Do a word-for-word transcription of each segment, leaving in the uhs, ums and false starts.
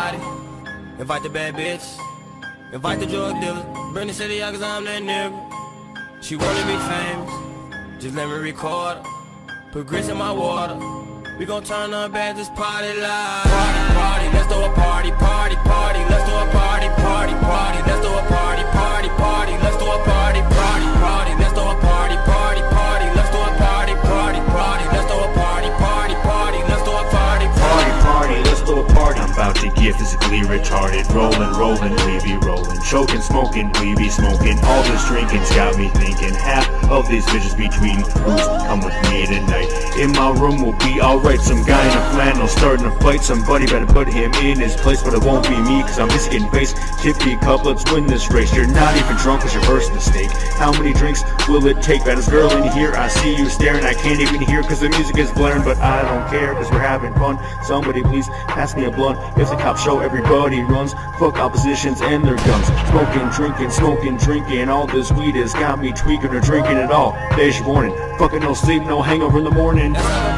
party. Invite the bad bitch. Invite the drug dealer. Bring the city out cause I'm that nigga. She wanna be famous. Just let me record her. Put grits in my water. We gon' turn up at this party live. Party, party, let's do a party, party, party. Let's do a party, party, party. Let's do a party, party, party. Let's do a party, party, party. Let's do a party, party, party. Let's do a party, party, party. Let's do a party, party, party. Let's do a party, party, party. Let's do a party. I'm about to get physically retarded. Rolling, rolling, we be rolling. Choking, smoking, we be smoking. All this drinking's got me thinking. Half of these bitches be tweeting. Who's come with me tonight? In my room will be alright. Some guy in a flannel starting a fight. Somebody better put him in his place, but it won't be me, cause I'm just getting faced. Tippy cup, let's win this race. You're not even drunk, cause your first mistake. How many drinks will it take? Baddest girl in here, I see you staring. I can't even hear cause the music is blaring, but I don't care cause we're having fun. Somebody please pass me a blunt. If the cops show, everybody runs. Fuck oppositions and their guns. Smoking, drinking, smoking, drinking. All this weed has got me tweaking or drinking it all. Deja morning, fucking no sleep, no hangover in the morning.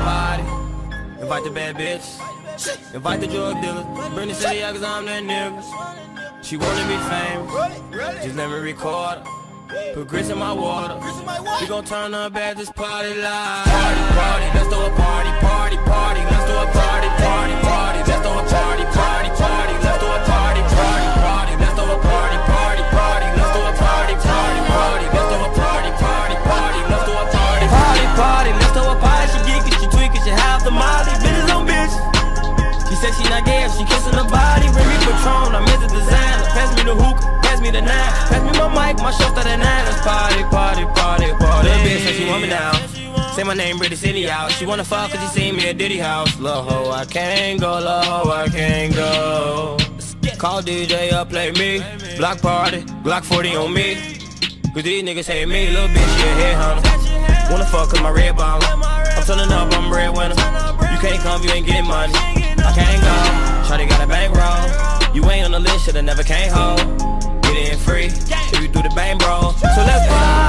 Invite the bad bitch. Invite the drug dealer. Bring the city out cause I'm that nigga. She wanna be famous. Just let me record her. Put grits in my water. We gon' turn up at this party live. Party, party, let's do a party, party, party. Let's do a party, party, party. Let's do a party, party, party. Let's do a party, party, party. Let's do a party, party, party. Let's do a party, party, party. Let's do a party, party, party. Let's do a party, party, party. Let's do a party. She geekin', she tweakin', she half the molly. Bitches on bitch. She said she not gay if she kissin' the body. Bring me Patron, I'm into designer. Pass me the hookah, pass me the nine. Pass me my mic, my show started at nine. Let's party, party, party, party. Little bitch said she want me now. Say my name, British City out. She wanna fuck cause she seen me at Diddy house. Lil' ho, I can't go, lil' ho, I can't go. Call D J up, play me. Block party, Glock forty on me. Cause these niggas hate me, little bitch, she a headhunter. Wanna fuck cause my red bottle. I'm turning up, I'm red winner. You can't come, you ain't getting money. I can't go, shawty got a bankroll. You ain't on the list, shoulda never came home. Get in free, if you do the bang bro. So let's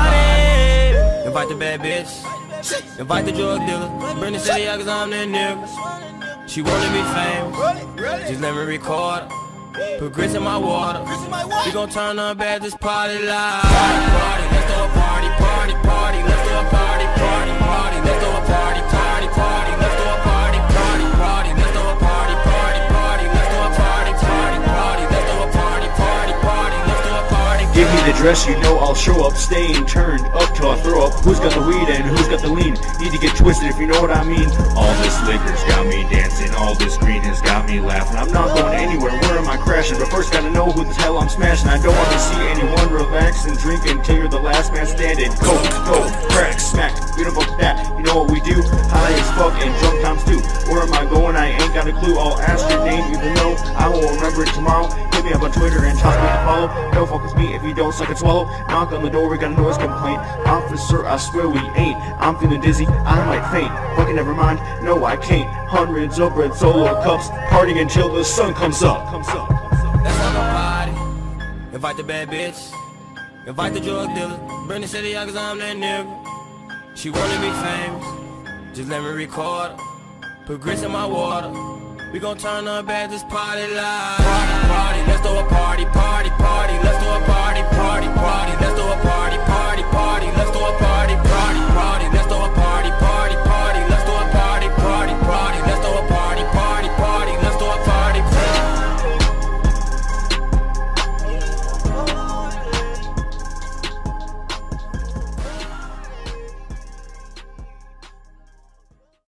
party. Invite the bad bitch. Invite the drug dealer. Bring the city out cause I'm that nigga. She wanna be famous. Just let me record her. Put grits in my water. We gon' turn up at this party live. Party, party, let's do a party, party, party. Let's do a party, party, party. Let's do a party, party, party. Let's do a party, party, party. Let's do a party, party, party. Let's do a party, party, party. Let's do a party, party, party. Let's do a party. Give me the dress, you know I'll show up. Staying turned up till I throw up. Who's got the weed and who's got the lean? Need to get twisted if you know what I mean. All this liquor's got me dancing. All this green has got me laughing. I'm not going anywhere, where am I crashing? But first gotta know who the hell I'm smashing. I don't want to see anyone relax and drink until you're the last man standing. Go, go, crack, smack, beautiful that. You know what we do? High as fuck and drunk times too. Where am I going? I ain't got a clue. I'll ask your name even though I will remember it tomorrow. Hit me up on Twitter and toss me to follow. Don't focus me if you don't suck and swallow. Knock on the door, we got a noise complaint. Officer, I swear we ain't. I'm feeling dizzy, I might faint. Fucking never mind, no I can't. Hundreds of red solo cups, partying until the sun comes up. Comes up. Let's have a party. Invite the bad bitch. Invite the drug dealer. Bring the city out cause I'm that nigga. She wanna be famous. Just let me record her. Put grits in my water. We gon' turn up at this party live.